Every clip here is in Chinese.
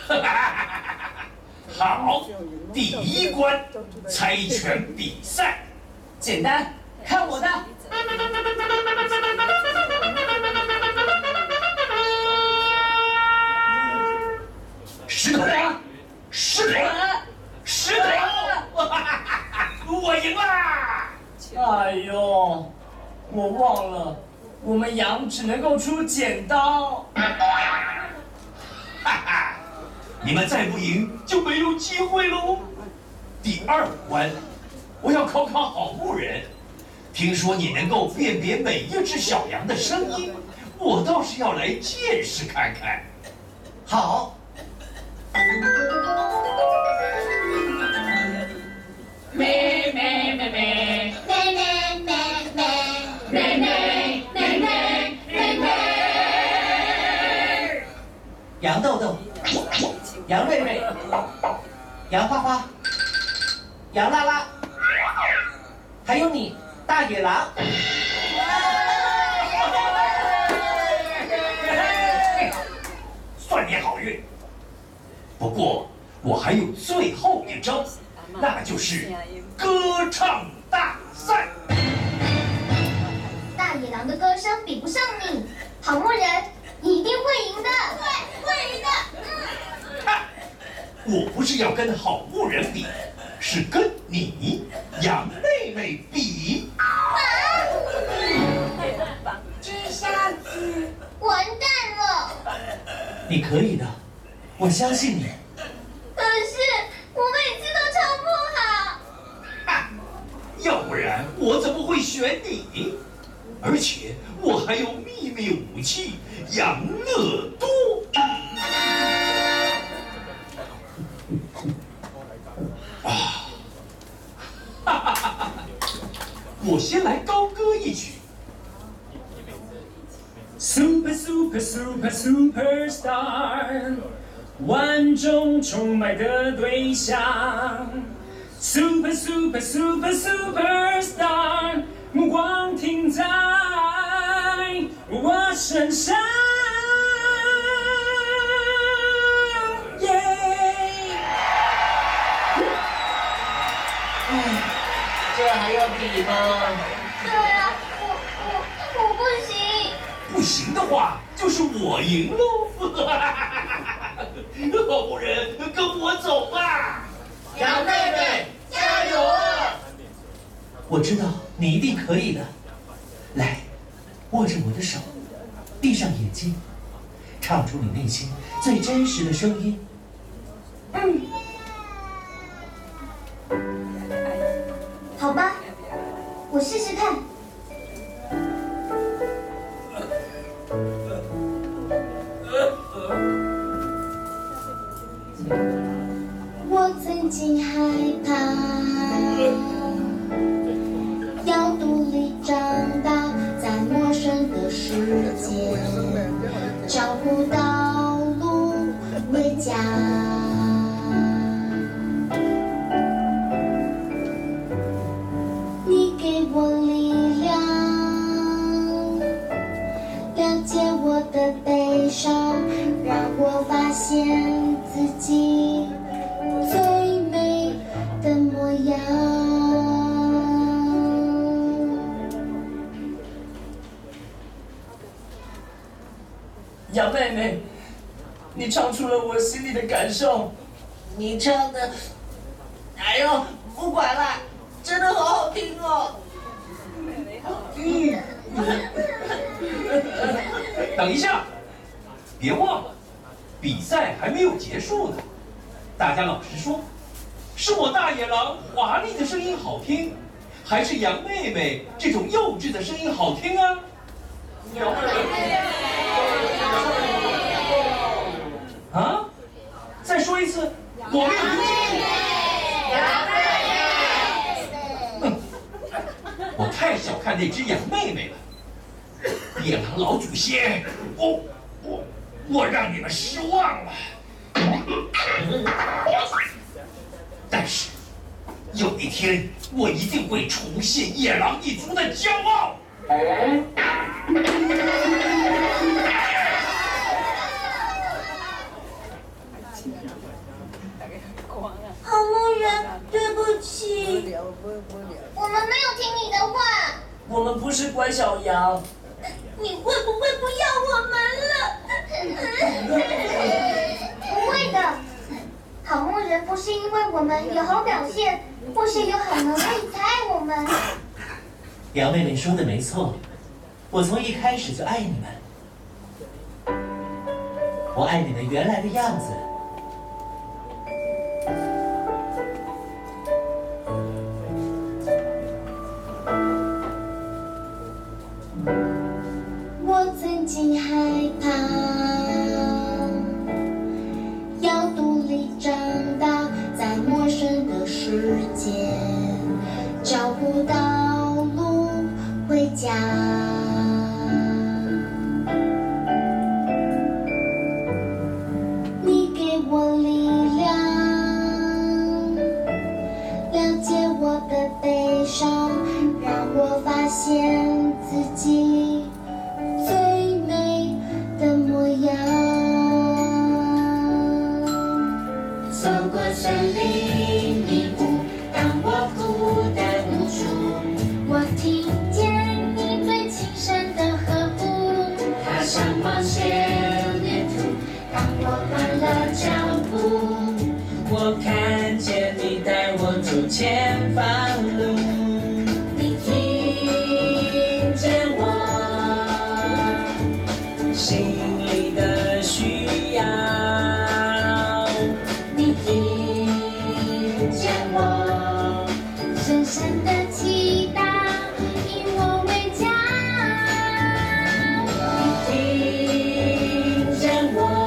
好，第一关猜拳比赛， 简单，看我的。 石头，石头，石头，我赢啦！ 哎呦，我忘了，我们羊只能够出剪刀。 哈哈，你们再不赢就没有机会喽。第二关，我要考考好牧人。听说你能够辨别每一只小羊的声音，我倒是要来见识看看。 好。咩咩咩咩咩咩咩咩咩咩咩咩咩。羊豆豆，羊瑞瑞，羊花花，羊拉拉，还有你，大野狼。 算你好运。不过我还有最后一招，那就是歌唱大赛。 大野狼的歌声比不上你，好牧人，你一定会赢的。对，会赢的。 看，我不是要跟好牧人比，是跟你羊妹妹比。 这下子完蛋了。 你可以的，我相信你。 可是我每次都唱不好。 哈，要不然我怎么会选你？而且我还有秘密武器养乐多。啊，哈哈哈哈！我先来高歌一曲。 Super super super superstar， 万众崇拜的对象。Super super super superstar， 目光停在我身上。 这还要比吗？ 对啊，我不行。 不行的话，就是我赢喽！好牧人，跟我走吧！ 羊妹妹，加油啊！我知道你一定可以的。来，握着我的手，闭上眼睛，唱出你内心最真实的声音。 好吧，我试试看。我曾经害怕，要独立长大，在陌生的世界找不到路回家。你给我力量，了解我的悲伤，让我发现自己最美的模样。 羊妹妹，你唱出了我心里的感受。你唱的，哎呦，不管了，真的好好听哦。 等一下，别忘了，比赛还没有结束呢。大家老实说，是我大野狼华丽的声音好听，还是羊妹妹这种幼稚的声音好听啊？啊！再说一次，我没有听清楚。我太小看那只羊妹妹了。野狼老祖先，我让你们失望了。但是有一天，我一定会重现野狼一族的骄傲。 好牧人，对不起，我们没有听你的话。 我们不是乖小羊。 你会不会不要我们了？不会的，好牧人不是因为我们有好表现，或是有好能力才爱我们。 杨妹妹说的没错，我从一开始就爱你们，我爱你们原来的样子。 我曾经害怕要独立长大，在陌生的世界找不到路回家。你给我力量，了解我的悲伤，让我发现自己最美的模样。走过森林迷雾，当我孤单无助，我听见你最轻声的呵护。踏上冒险旅途，当我乱了脚步， 我看见你带我走前方路， 你听见我心里的需要。 你听见我深深的祈祷，以我为家。你听见我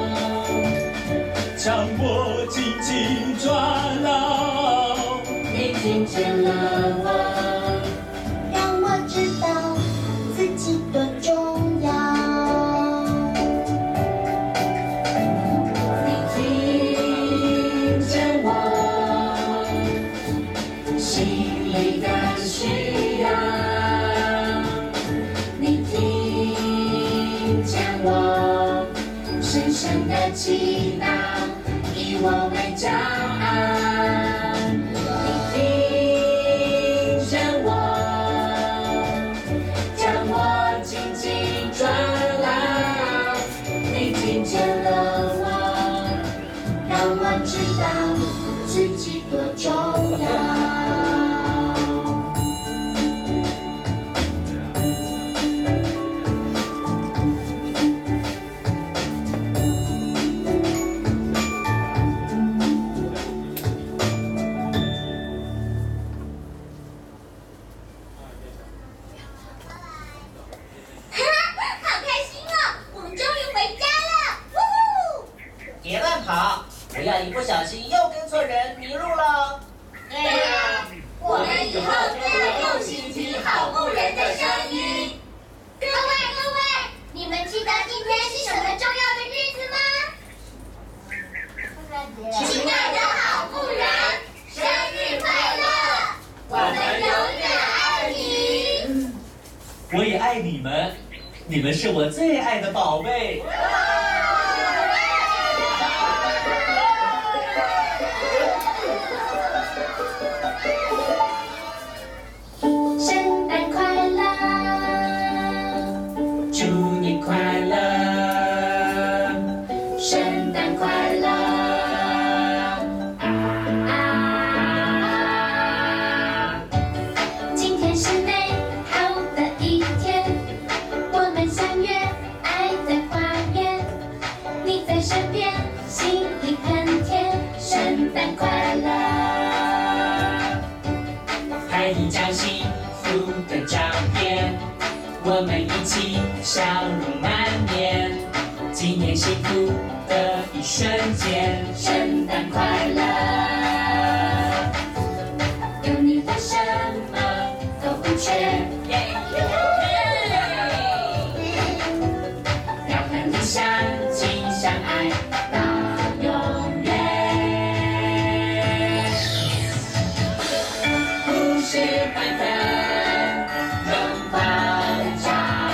将我紧紧抓牢。 你听见了我，让我知道自己多重要。你听见我心里的需要，你听见我深深的祈祷，以我为骄傲。你听见我，将我紧紧抓牢。你听见了我，让我知道自己多重要。好开心哦！我们终于回家了！呜呼！ 别乱跑，不要一不小心又跟错人迷路了。 对呀，我们以后都要用心听好牧人的声音。各位，你们记得今天是什么重要的日子吗？亲爱的好牧人，生日快乐！我们永远爱你。 我也爱你们，你们是我最爱的宝贝。 圣诞快乐！ 祝你快乐， 圣诞快乐！今天是美好的一天，我们相约爱在花园，你在身边，心里很甜。圣诞快乐！ 拍一张幸福的照片，我们一起笑容满面，纪念幸福的一瞬间。 圣诞快乐！有你的什么都不缺。要和你相亲相爱到永远。 故事版本， 拥抱照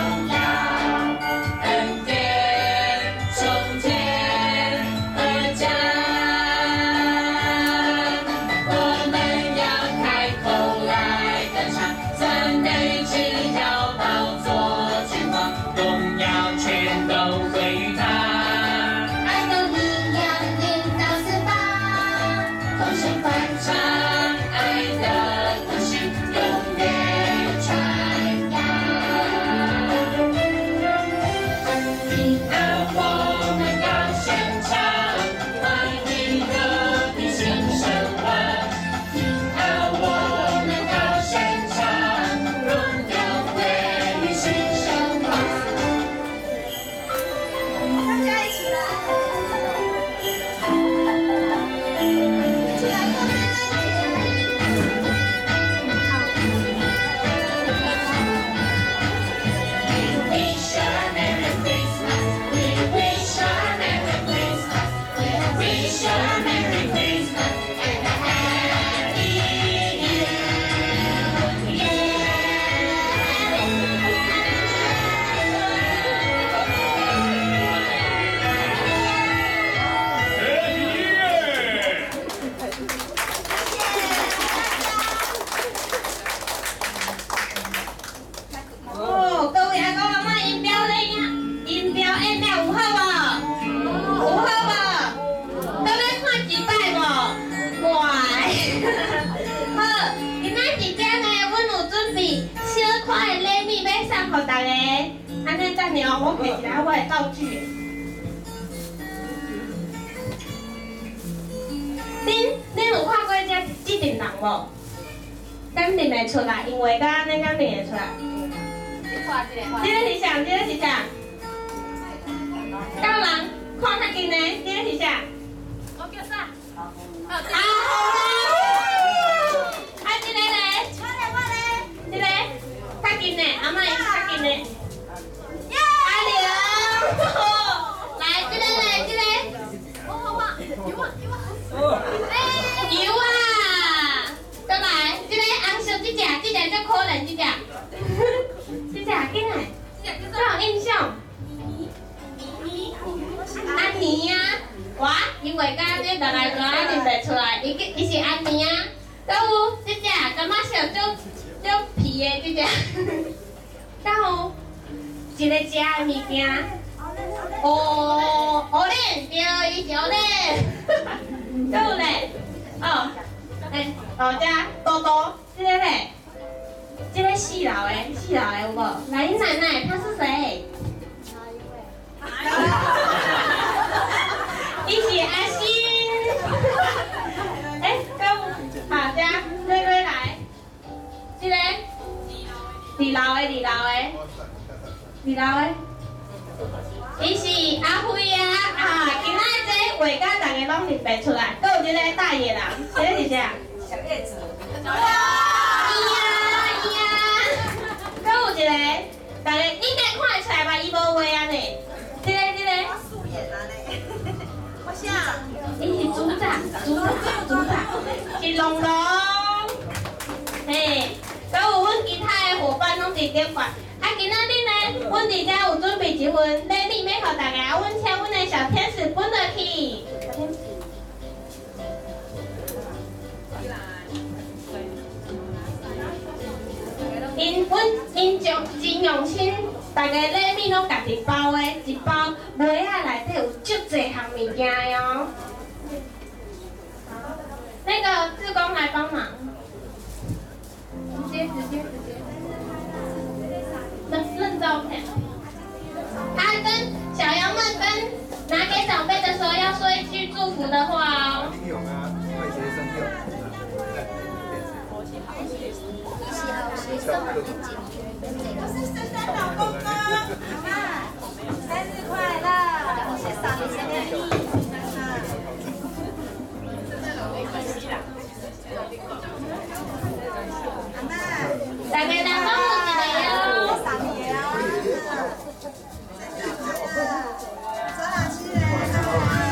耀， 恩典从天而降。 wish you a Merry Christmas and a Happy New Year. 哦，各位阿公阿嬷音标咧呀，音标按了有好无？有好无？都咧看一摆无？乖。好，今仔日这呢，阮有准备小可的礼物要送互大家。安尼等下哦，我摕一下我的道具。恁有看过这阵人无？敢认得出来？因为敢安尼敢认得出来？这个是啥？这个是啥？教人看较近的，这个是啥？我叫啥？好啦！啊，这个咧？我咧。这个较近的，阿妈伊较近的。阿玲，来这个咧，这个。油啊！再来，这个红色这只最可怜这只。这只紧来，我有印象。安妮啊，我因为刚刚在来认得出来，伊是安妮啊。搁有这只感觉像足皮的这只，搁有一个食的物件，蚵仔对，伊是蚵仔。搁有咧，这多多，这个咧。这个四楼的有无？来，你奶奶，他是谁？伊是阿星。哎，好家，瑞瑞来。这个二楼的，伊是阿辉啊！今仔这画甲大家拢认白出来，搁有这个大爷人，这个是啥？小叶子。搁有一个，大家应该看得出来吧？伊无画啊呢。这个。我素颜啊呢。我啥？伊是组长，是龙龙。嘿，搁有阮其他的伙伴拢伫顶管。啊，今仔日呢，阮伫遮有准备一份礼物要互大家，阮请阮的小天使分落去。因真用心，大家礼物拢家己包的，一包盒仔内底有足侪项物件的哦。那个志工来帮忙，直接，认照片。他跟小羊们拿给长辈的时候要说一句祝福的话哦。 我是圣诞老公公，妈妈，生日快乐！谢谢你生日。阿妈， 大家来帮我一个哟。 周老师来。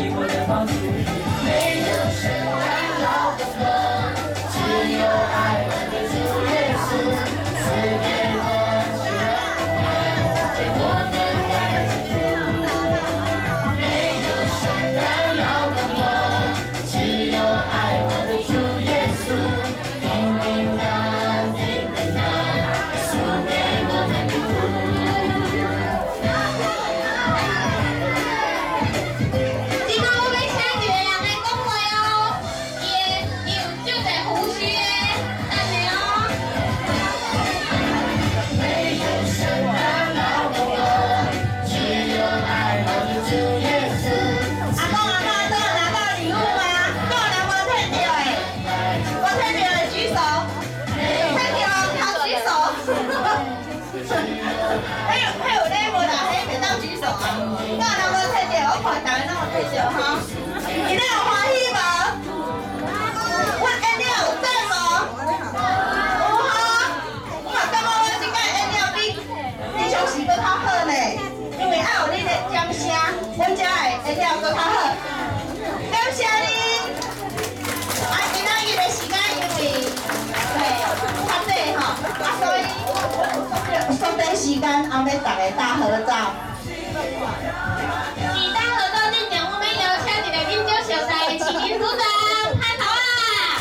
你我的帮助。没有圣诞老公公，只有爱我的主耶稣，赐给我喜乐，给我们爱的主。没有圣诞老公公，只有爱我的主耶稣，平平安平安，赐给我们福。 阮遮的会了搁较好，感谢你。今仔日的时间因为较短吼，所以缩短时间，后要大家大合照。 以大合照进前，我们邀请一个饮酒小菜的市民组长拍头啊！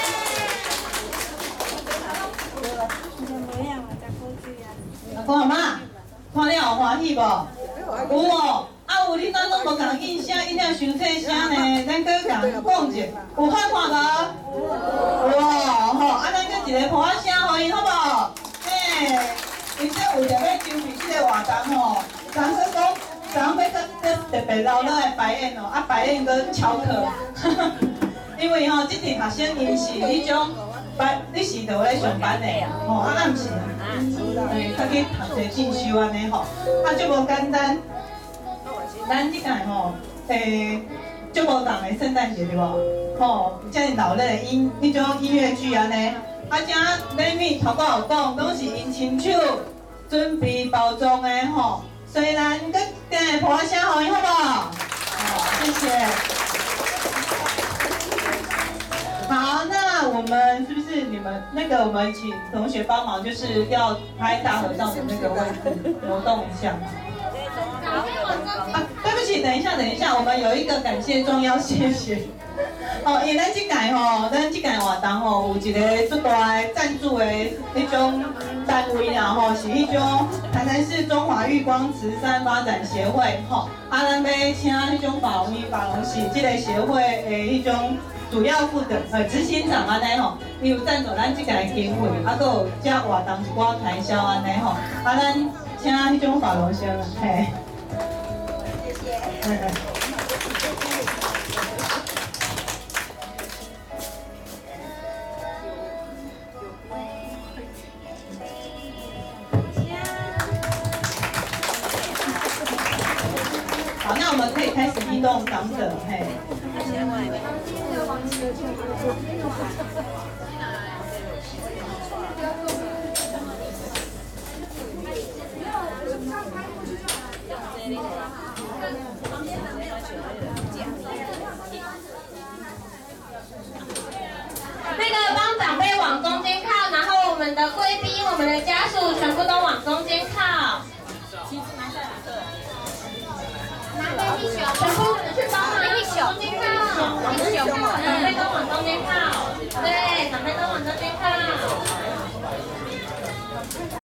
阿公阿妈，看了有欢喜无？有哦。啊，有你咱拢无共应声，伊俩伤细声呢，咱搁共讲者，有好看无？有哦，吼，啊，咱搁一个抱仔声互伊，好无？嘿，而且为着要筹备即个活动吼，咱搁讲，咱要搁特别留落来排演哦，啊，排演搁超课，因为吼，即阵学生因是迄种你是就咧上班的，吼，啊，暗时，较去读者进修安尼吼，啊，足无简单。咱即届吼，足无同的圣诞节对无？吼，遮尔闹热的迄种音乐剧安尼，啊，遮里面头壳有讲，拢是因亲手准备包装的吼。虽然搁订个抱仔声互伊好无？好，谢谢。好，那我们是不是你们那个我们请同学帮忙，就是要拍大合照的那个位置挪动一下。啊，对不起，等一下，我们有一个感谢状要谢谢。哦，因为咱即届吼，咱即届活动吼，有一个足大的赞助的迄种单位啦吼，是迄种台南市中华育光慈善发展协会吼，啊，咱要请迄种法龙是即个协会的迄种主要负责执行长安尼吼，伊有赞助咱即届的经费，啊，搁有遮活动一寡开销安尼吼，啊，咱请迄种法龙先啦，嘿。好，那我们可以开始移动长者，嘿。 那个帮长辈往中间靠，然后我们的贵宾、我们的家属全部都往中间靠。全部去帮忙，中间靠，长辈都往中间靠，对，长辈都往中间靠。